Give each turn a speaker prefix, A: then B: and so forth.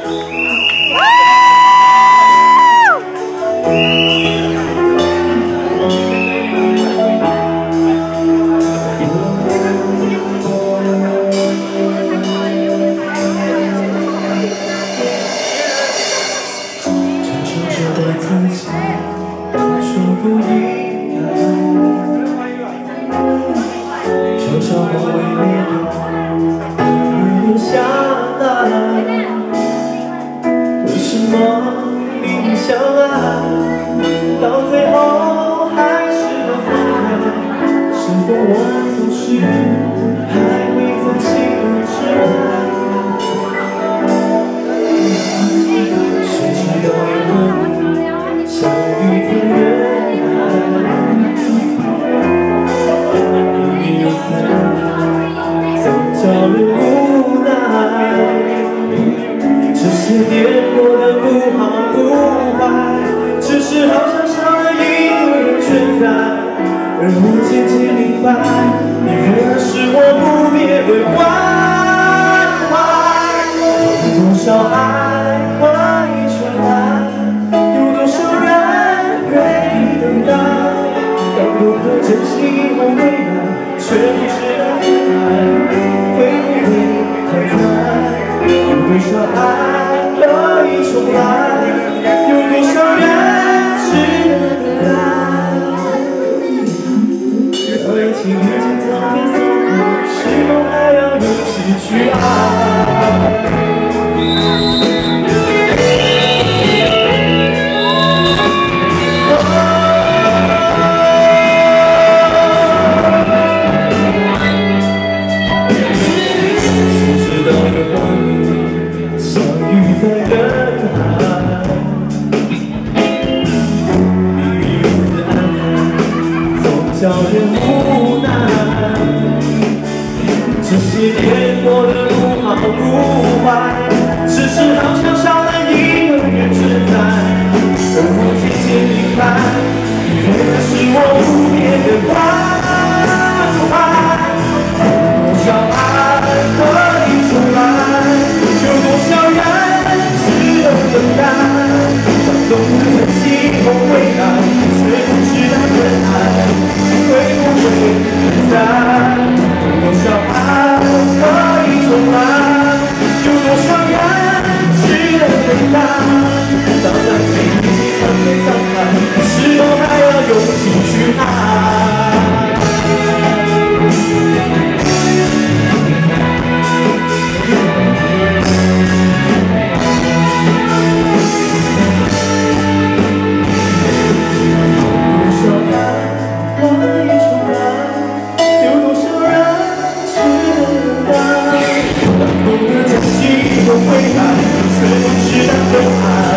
A: 而我渐渐明白，你仍然是我不变的关怀。有多少爱可以重来？有多少人愿意等待？要懂得珍惜我未来，却不知道未来会不会还在？有多少爱可以重来？有多少人值得等待？ 爱情已经早被错过，是否还要用心去爱？谁知道有和你相遇在人海，命运如此安排，总叫人无奈。 这些年过的不好不坏，只是好像少了一个人存在。而我渐渐明白，你仍然是我不变的关怀。有多少爱可以重来？有多少人值得等待？当懂得珍惜后未来，却不知道真爱会不会还在？有多少爱？ 可以重来，有多少人值得等待？当爱情已经苍天苍白，是否还要用心去爱？有多少爱可以重来？有多少人？ 懂得珍惜和未来，却不知道的爱。